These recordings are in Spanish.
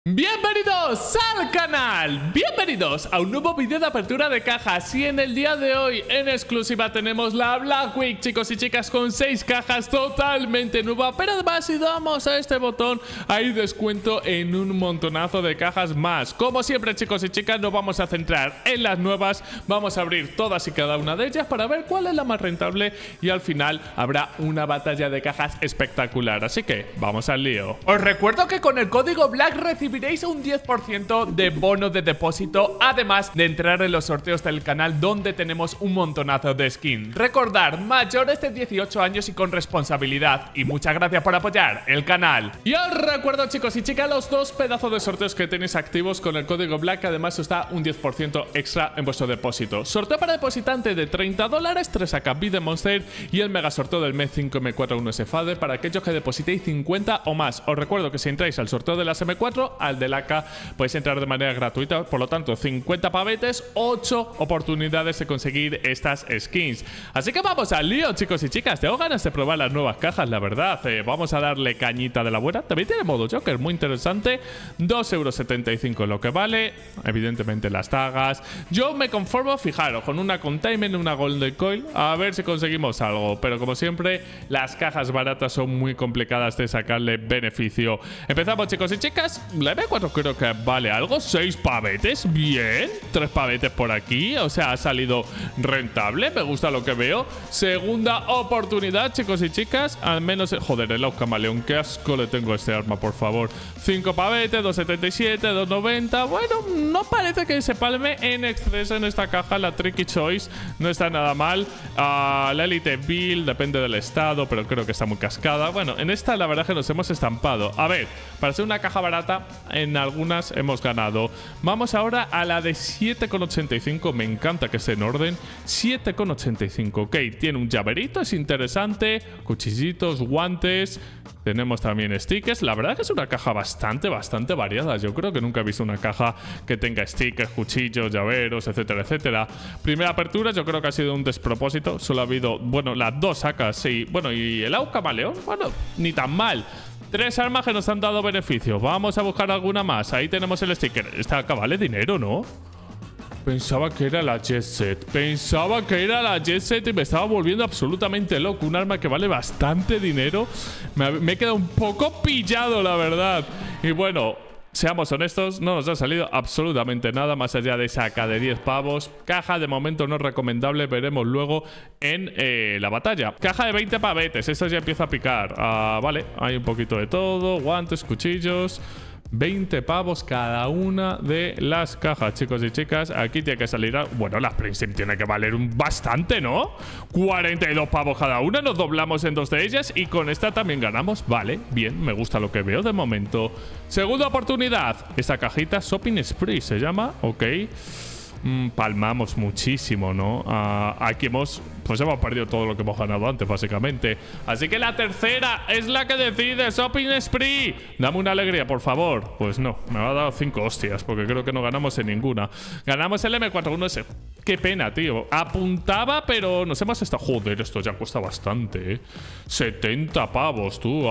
Bienvenidos al canal, bienvenidos a un nuevo vídeo de apertura de cajas. Y en el día de hoy en exclusiva tenemos la Black Week, chicos y chicas, con 6 cajas totalmente nuevas. Pero además si damos a este botón hay descuento en un montonazo de cajas más. Como siempre, chicos y chicas, nos vamos a centrar en las nuevas. Vamos a abrir todas y cada una de ellas para ver cuál es la más rentable, y al final habrá una batalla de cajas espectacular. Así que vamos al lío. Os recuerdo que con el código BLACK recibiréis un 10% de bono de depósito, además de entrar en los sorteos del canal, donde tenemos un montonazo de skin. Recordar, mayores de 18 años y con responsabilidad. Y muchas gracias por apoyar el canal. Y os recuerdo, chicos y chicas, los dos pedazos de sorteos que tenéis activos con el código BLACK, que además os da un 10% extra en vuestro depósito. Sorteo para depositante de $30, 3 AKB de Monster, y el mega sorteo del mes 5 M4 FADE para aquellos que depositéis 50 o más. Os recuerdo que si entráis al sorteo de las M4, al del AK, podéis entrar de manera gratuita. Por lo tanto, 50 pavetes, 8 oportunidades de conseguir estas skins. Así que vamos al lío, chicos y chicas. Tengo ganas de probar las nuevas cajas, la verdad. Vamos a darle cañita de la buena. También tiene modo Joker, muy interesante. 2,75 € lo que vale. Evidentemente las tagas. Yo me conformo, fijaros, con una Containment, una Golden Coil, a ver si conseguimos algo. Pero como siempre, las cajas baratas son muy complicadas de sacarle beneficio. Empezamos, chicos y chicas. La M4 creo que vale algo. 6 pavetes, bien. 3 pavetes por aquí, o sea, ha salido rentable. Me gusta lo que veo. Segunda oportunidad, chicos y chicas. Al menos, joder, el Camaleón, qué asco le tengo a este arma, por favor. 5 pavetes, 2,77, 2,90. Bueno, no parece que se palme en exceso en esta caja. La Tricky Choice no está nada mal. La Elite Build depende del estado, pero creo que está muy cascada. Bueno, en esta la verdad que nos hemos estampado. A ver, para ser una caja barata, en algunas hemos ganado. Vamos ahora a la de 7,85. Me encanta que esté en orden. 7,85. Ok, tiene un llaverito, es interesante. Cuchillitos, guantes. Tenemos también stickers. La verdad que es una caja bastante variada. Yo creo que nunca he visto una caja que tenga stickers, cuchillos, llaveros, etcétera, etcétera. Primera apertura, yo creo que ha sido un despropósito. Solo ha habido, bueno, las dos sacas, sí. Bueno, y el Camaleón, bueno, ni tan mal. 3 armas que nos han dado beneficio. Vamos a buscar alguna más. Ahí tenemos el sticker. Esta acá vale dinero, ¿no? Pensaba que era la Jet Set. Pensaba que era la Jet Set y me estaba volviendo absolutamente loco. Un arma que vale bastante dinero. Me he quedado un poco pillado, la verdad. Y bueno, seamos honestos, no nos ha salido absolutamente nada más allá de esa AK de 10 pavos. Caja de momento no recomendable, veremos luego en la batalla. Caja de 20 pavetes, esto ya empieza a picar. Vale, hay un poquito de todo, guantes, cuchillos. 20 pavos cada una de las cajas, chicos y chicas. Aquí tiene que salir... Bueno, las Príncipe tiene que valer bastante, ¿no? 42 pavos cada una. Nos doblamos en 2 de ellas y con esta también ganamos. Vale, bien, me gusta lo que veo de momento. Segunda oportunidad. Esta cajita Shopping Spree se llama. Ok. Palmamos muchísimo, ¿no? Aquí hemos perdido todo lo que hemos ganado antes, básicamente. Así que la tercera es la que decide. Shopping Spree. Dame una alegría, por favor. Pues no, me ha dado 5 hostias, porque creo que no ganamos en ninguna. Ganamos el M41S. Qué pena, tío. Apuntaba, pero nos hemos estado... Joder, esto ya cuesta bastante, ¿eh? 70 pavos, tú.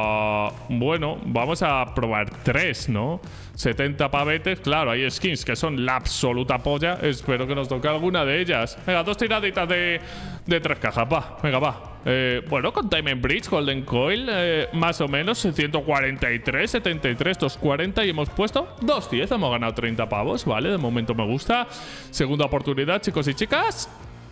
Bueno, vamos a probar 3, ¿no? 70 pavetes. Claro, hay skins que son la absoluta polla. Espero que nos toque alguna de ellas. Venga, 2 tiraditas de 3 cajas. Va, venga, va. Bueno, con Diamond Bridge, Golden Coil, más o menos 143, 73, 240 y hemos puesto 210. Hemos ganado 30 pavos, ¿vale? De momento me gusta. Segunda oportunidad, chicos y chicas.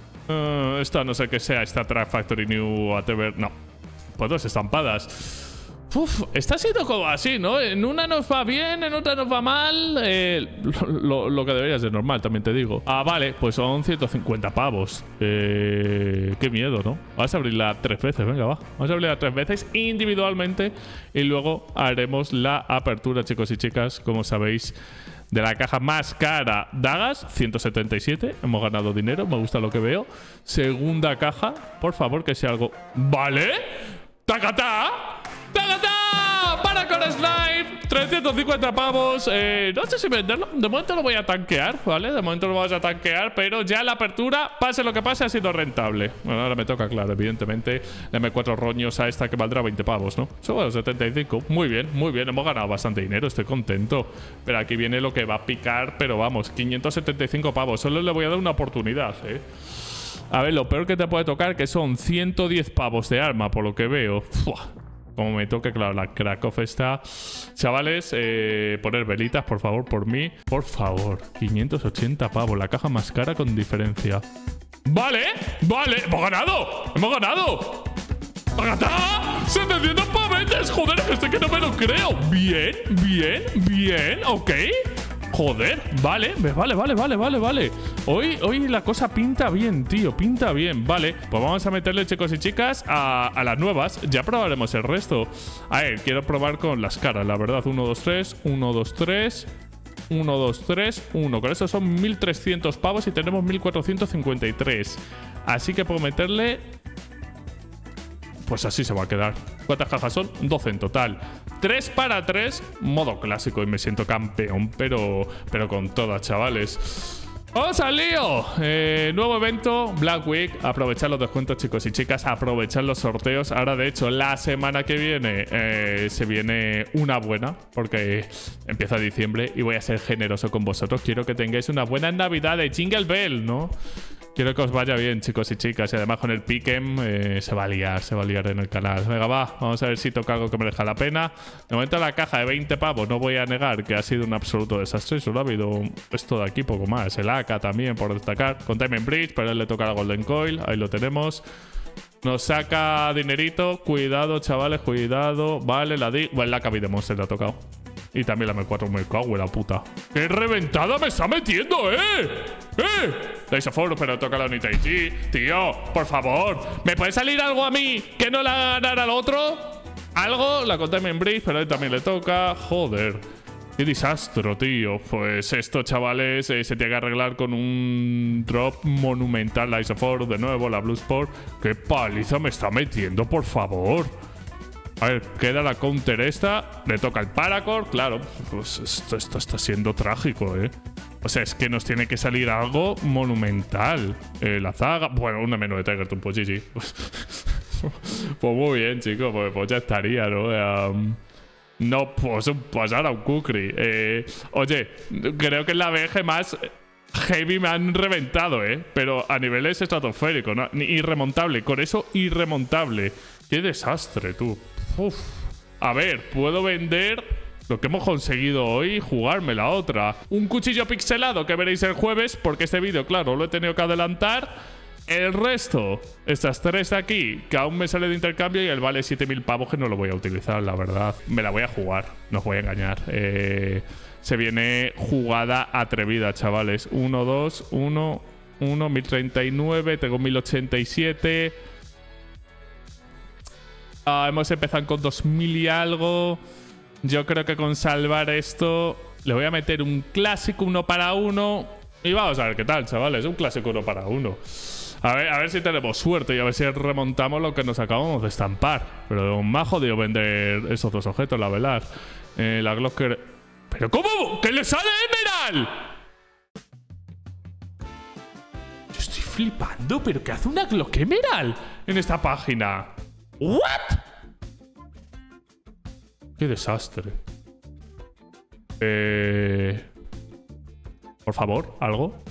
Esta no sé qué sea, esta Track Factory New whatever. No, pues 2 estampadas. Uf, está siendo como así, ¿no? En una nos va bien, en otra nos va mal. Lo que debería ser normal, también te digo. Vale, pues son 150 pavos. Qué miedo, ¿no? Vamos a abrirla 3 veces, venga, va. Vamos a abrirla 3 veces individualmente y luego haremos la apertura, chicos y chicas, como sabéis, de la caja más cara. Dagas, 177. Hemos ganado dinero, me gusta lo que veo. Segunda caja, por favor, que sea algo... ¿Vale? ¡Tacatá! ¡Tacatá! Paracord Slime, 350 pavos. No sé si venderlo. De momento lo voy a tanquear, ¿vale? De momento lo vamos a tanquear, pero ya la apertura, pase lo que pase, ha sido rentable. Bueno, ahora me toca, claro, evidentemente, le M4 roños a esta que valdrá 20 pavos, ¿no? Solo 75. Muy bien, muy bien. Hemos ganado bastante dinero, estoy contento. Pero aquí viene lo que va a picar, pero vamos, 575 pavos. Solo le voy a dar una oportunidad, ¿eh? A ver, lo peor que te puede tocar que son 110 pavos de arma, por lo que veo. Fua. Como me toque, claro, la Krakow está. Chavales, poner velitas, por favor, por mí. Por favor, 580 pavos, la caja más cara con diferencia. Vale, vale, hemos ganado. Hemos ganado. ¡Agatá! ¡700 pavetes! Joder, es que no me lo creo. Bien, bien, bien, ok. Joder, vale, vale. Hoy la cosa pinta bien, tío, pinta bien, vale. Pues vamos a meterle, chicos y chicas, a las nuevas. Ya probaremos el resto. A ver, quiero probar con las caras, la verdad. 1, 2, 3, 1, 2, 3. 1, 2, 3, 1. Con eso son 1300 pavos y tenemos 1453. Así que puedo meterle... Pues así se va a quedar. ¿Cuántas cajas son? 12 en total. 3 para 3, modo clásico. Y me siento campeón, pero con todas, chavales. ¡Vamos al lío! Nuevo evento, Black Week. Aprovechar los descuentos, chicos y chicas. Aprovechar los sorteos. Ahora, de hecho, la semana que viene se viene una buena, porque empieza diciembre y voy a ser generoso con vosotros. Quiero que tengáis una buena Navidad de Jingle Bell, ¿no? Quiero que os vaya bien, chicos y chicas. Y además con el Pick'em se va a liar en el canal. Venga, va. Vamos a ver si toca algo que merezca la pena. De momento la caja de 20 pavos, no voy a negar que ha sido un absoluto desastre. Solo ha habido esto de aquí, poco más. El AK también, por destacar. Con Time and Bridge, pero él le toca la Golden Coil. Ahí lo tenemos. Nos saca dinerito. Cuidado, chavales, cuidado. Vale, bueno, la Cabi de Monster le ha tocado. Y también la M4, me cago en la puta. ¡Qué reventada me está metiendo, Dice of Force, pero toca la Unity. Tío, por favor, ¿me puede salir algo a mí que no la ganara al otro? ¿Algo? La Containment Bridge, pero a él también le toca. Joder. Qué desastre, tío. Pues esto, chavales, se tiene que arreglar con un drop monumental. La Dice of Force, de nuevo, la Blue Sport. ¡Qué paliza me está metiendo, por favor! A ver, queda la counter esta. Le toca el Paracord, claro. Pues esto está siendo trágico, O sea, es que nos tiene que salir algo monumental. La Zaga. Bueno, una menú de Tiger Toon, pues GG. Pues muy bien, chicos. Pues ya estaría, ¿no? No, pues pasar a un Kukri. Oye, creo que es la BG más heavy me han reventado, Pero a niveles estratosféricos, ¿no? Irremontable. Con eso, irremontable. Qué desastre, tú. Uf. A ver, puedo vender lo que hemos conseguido hoy y jugarme la otra. Un cuchillo pixelado que veréis el jueves, porque este vídeo, claro, lo he tenido que adelantar. El resto, estas tres de aquí, que aún me sale de intercambio, y el vale 7000 pavos que no lo voy a utilizar, la verdad. Me la voy a jugar, no os voy a engañar. Se viene jugada atrevida, chavales. 1, 2, 1, 1039, tengo 1087. Hemos empezado con 2000 y algo. Yo creo que con salvar esto le voy a meter un clásico 1 para 1. Y vamos a ver qué tal, chavales. Un clásico 1 para 1. A ver si tenemos suerte y a ver si remontamos lo que nos acabamos de estampar. Pero me ha jodido vender esos dos objetos, la velar. La Glocker. ¿Pero cómo? ¡Que le sale Emerald! Yo estoy flipando, pero ¿qué hace una Glock Emerald en esta página? ¿What? Qué desastre. Por favor, algo.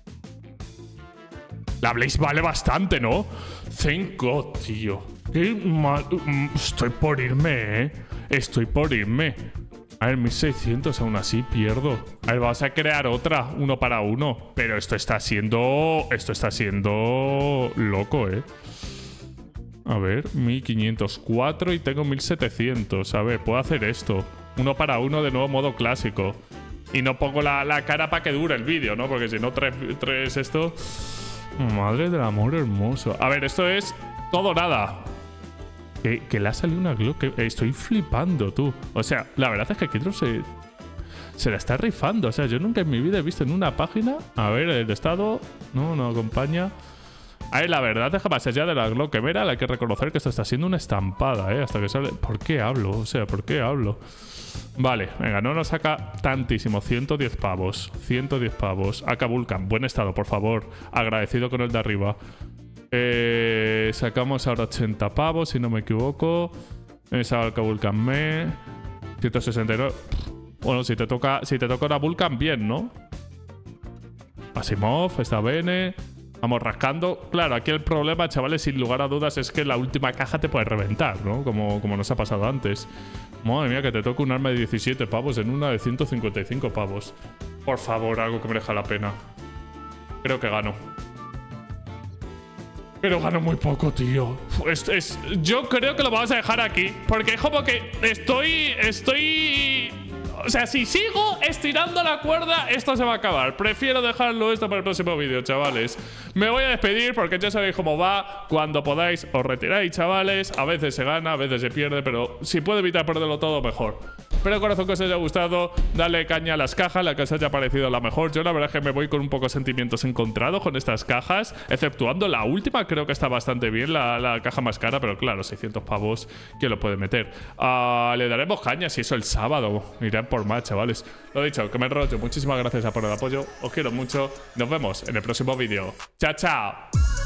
La Blaze vale bastante, ¿no? Thank God, tío. Qué mal. Estoy por irme, Estoy por irme. A ver, 1600 aún así pierdo. A ver, vamos a crear otra, 1 para 1. Pero esto está siendo loco, A ver, 1504 y tengo 1700. A ver, puedo hacer esto. 1 para 1 de nuevo modo clásico. Y no pongo la cara para que dure el vídeo, ¿no? Porque si no, tres esto... Madre del amor hermoso. A ver, esto es todo nada. Que le ha salido una Glock. Estoy flipando, tú. O sea, la verdad es que Kitro se la está rifando. O sea, yo nunca en mi vida he visto en una página... A ver, el estado... No acompaña... A ver, la verdad es que más allá de la Glockenera, hay que reconocer que esto está siendo una estampada, hasta que sale... ¿Por qué hablo? O sea, ¿por qué hablo? Vale, venga, no nos saca tantísimo. 110 pavos. 110 pavos. AK Vulcan, buen estado, por favor. Agradecido con el de arriba. Sacamos ahora 80 pavos, si no me equivoco. Esa AK Vulcan 169. Bueno, si te toca la Vulcan, bien, ¿no? Asimov, está bene. Vamos rascando. Claro, aquí el problema, chavales, sin lugar a dudas, es que la última caja te puede reventar, ¿no? Como nos ha pasado antes. Madre mía, que te toque un arma de 17 pavos en una de 155 pavos. Por favor, algo que merezca la pena. Creo que gano. Pero gano muy poco, tío. Yo creo que lo vamos a dejar aquí. Porque es como que estoy... O sea, si sigo estirando la cuerda, esto se va a acabar. Prefiero dejarlo esto para el próximo vídeo, chavales. Me voy a despedir porque ya sabéis cómo va. Cuando podáis os retiráis, chavales. A veces se gana, a veces se pierde, pero si puedo evitar perderlo todo, mejor. Espero de corazón que os haya gustado. Dale caña a las cajas, la que os haya parecido la mejor. Yo la verdad es que me voy con un poco de sentimientos encontrados con estas cajas, exceptuando la última. Creo que está bastante bien, la caja más cara, pero claro, 600 pavos, ¿quién lo puede meter? Le daremos caña si eso el sábado. Irán por más, chavales. Lo dicho, que me enrollo. Muchísimas gracias por el apoyo. Os quiero mucho. Nos vemos en el próximo vídeo. ¡Chao, chao!